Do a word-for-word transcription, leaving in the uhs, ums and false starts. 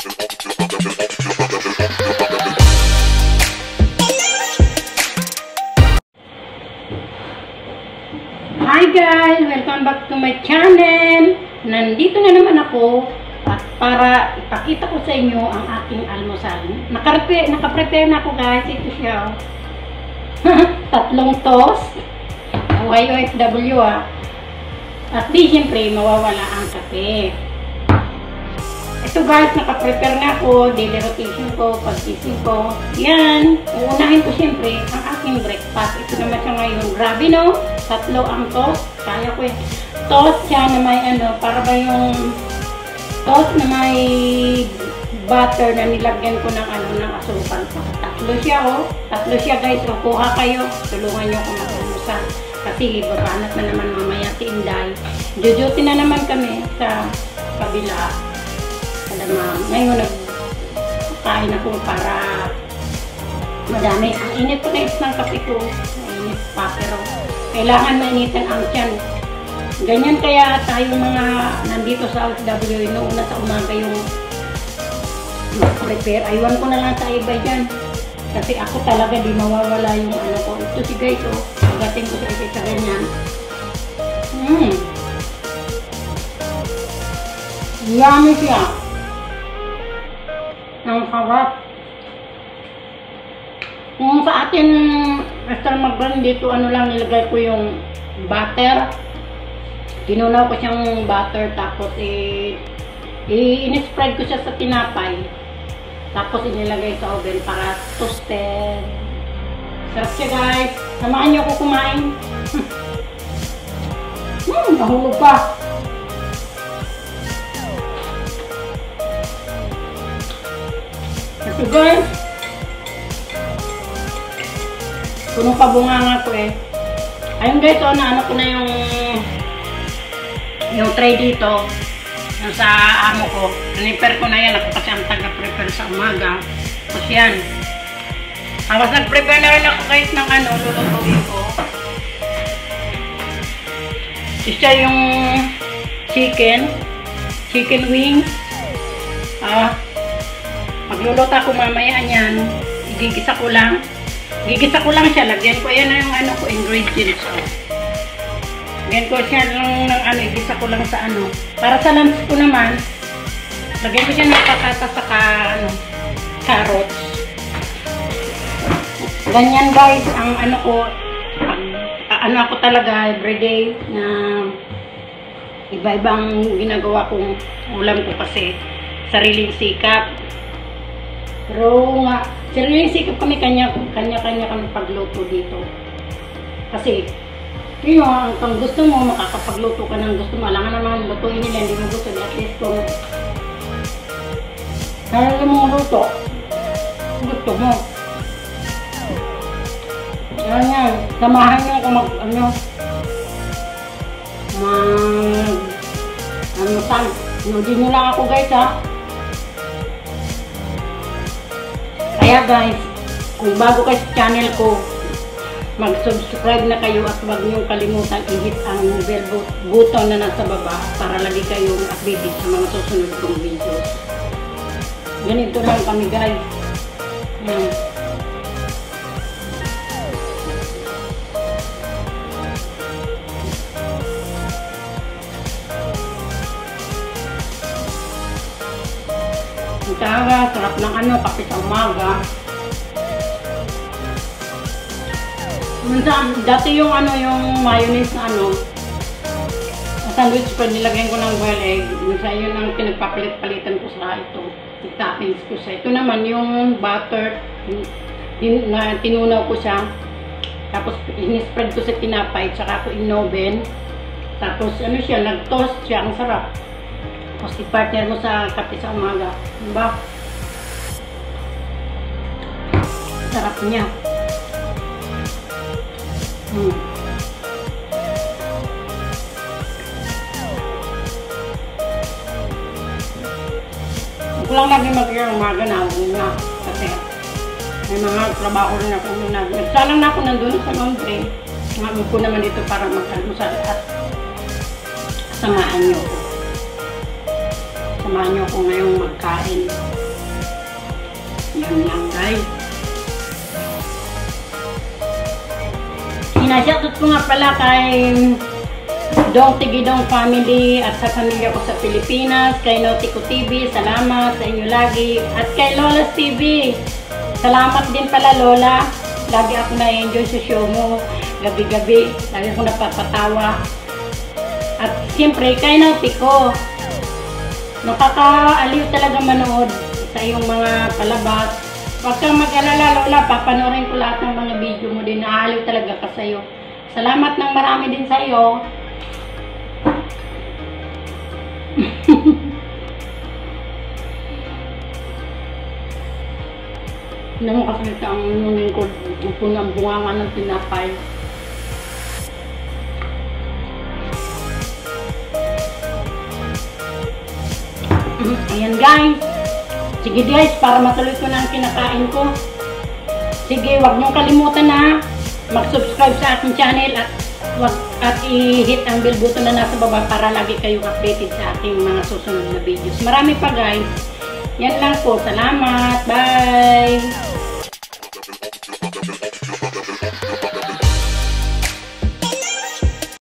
Hi guys! Welcome back to my channel! Nandito na naman ako at para ipakita ko sa inyo ang aking almusal. Naka-prepare na ako guys. Ito siya. Tatlong toast. Y O F W ah. At di siyempre mawawala ang kape. Ito guys, naka-prepare na ako. Daily rotation ko, pag-gising ko. Yan. Uunahin ko siyempre ang aking breakfast. Ito naman siya ngayon. Grabe no? Tatlo ang toast. Kaya ko eh. Toast siya na may ano, para ba yung toast na may butter na nilagyan ko ng ano, ng asukal. Tatlo siya oh. Tatlo siya guys. O, kuha kayo. Tulungan nyo kung mag-almusal. Kasi babanat na naman mamaya si Inday. Jujuti na naman kami sa kabila. Alam mo, ngayon nagkain ako para madami. Ang init ko na is ng kape ko. Mainit pa pero kailangan mainitan ang tiyan. Ganyan kaya tayo mga nandito sa O F W, noong sa umaga yung mag-prepare. Aywan ko na lang sa iba dyan. Kasi ako talaga di mawawala yung ano ko. Ito si guys, oh. Pagating ko sa isa sa ganyan. Hmm. Yummy siya. Ang sarap. Kung sa atin, Mister Magbrand dito, ano lang nilagay ko yung butter. Tinunaw ko siyang butter, tapos eh, i-spread ko siya sa tinapay. Tapos inilagay sa oven para toasted. Sarap siya guys. Samahan niyo ako kumain. Hmm, nahulog pa. Ito guys. Punong pabunganga ko eh. Ayun guys, so na ano ko na yung yung tray dito. Yung sa amo ko. Naniper ko na yan. Ako kasi ang taga-prepare sa umaga. Tapos yan. Tapos nag-prepare na rin ako guys ng ano, lulutuin ko. Isa yung chicken. Chicken wings. Ah, magluluto ako mamaya niyan. Igigisa ko lang. Gigisa ko lang siya. Lagyan ko yan na yung ano ko, ingredients. Oh. Lagyan ko siya ng, ng ano, igisa ko lang sa ano. Para sa lunch ko naman, lagyan ko siya ng patata saka ano, carrots. Ganyan guys, ang ano ko, ang, ano ako talaga everyday na iba-ibang ginagawa kong ulam ko kasi sariling sikap. Pero nga, sariling sikap kami kanya-kanya kami pagluto dito. Kasi, yun, kung gusto mo, makakapagluto ka ng gusto mo. Alangan naman lutuin nila, hindi mo gusto. At least kung kaya mo luto, gusto mo. Yan yan. Samahan nyo kung mag, ano, mag, ano saan. Nudin nyo lang ako guys ha. Kaya guys, kung bago kayo sa channel ko, mag-subscribe na kayo at huwag niyong kalimutan i-hit ang bell button na nasa baba para lagi kayong updated sa mga susunod kong videos. Ganito lang kami guys. Yan. Ang taga, sarap ng ano, kape sa umaga. Minsan, dati yung ano, yung mayonnaise na ano, sandwich pa nilagyan ko ng boiled egg. Minsan yun ang pinagpapalit-palitan ko sa ito. Toppings ko sa ito naman, yung butter, tin, na tinunaw ko siya. Tapos, in-spread ko sa tinapay, tsaka ko in-oven. Tapos, ano siya, nag-toast siya, ang sarap. Tapos, i-partner mo sa kape sa umaga. Diba? Sarap niya. Hmm. Ako lang lagi mag-iar umaga na ako na kasi may mga trabaho rin ako na nagsalang na ako nandun sa laundry. Ngayon ko naman dito para mag-almusal at samahan nyo ko. Samahan nyo ko ngayong magkain. Yan lang guys. Sinashoutout ko nga pala kay Dong Tigidong family at sa pamilya ko sa Pilipinas, kay Nautico T V, salamat sa inyo lagi. At kay Lola's T V, salamat din pala Lola. Lagi ako na-enjoy sa show mo, gabi-gabi, lagi ako napapatawa. At siyempre kay Nautico, nakakaaliw talaga manood sa iyong mga palabas. Huwag kang mag-alala Lola, papanoorin ko lahat ng mga video mo din, naaliw talaga ka sa iyo. Salamat ng marami din sa iyo. Hindi mo kasi ang nunin ko, punang-bunga ng tinapay. Ayan guys. Sige guys, para matuloy ko na ang kinakain ko. Sige, huwag niyong kalimutan na mag-subscribe sa aking channel at wag at i-hit ang bell button na nasa baba para lagi kayong updated sa ating mga susunod na videos. Marami pa guys. Yan lang po. Salamat. Bye!